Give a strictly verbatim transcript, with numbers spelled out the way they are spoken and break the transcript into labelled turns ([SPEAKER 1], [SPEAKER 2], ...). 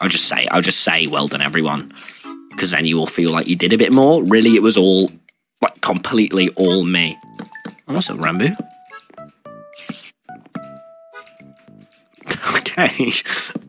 [SPEAKER 1] I'll just say, I'll just say, well done, everyone. Because then you will feel like you did a bit more. Really, it was all, like, completely all me. Oh, what's up, Ranboo? Okay.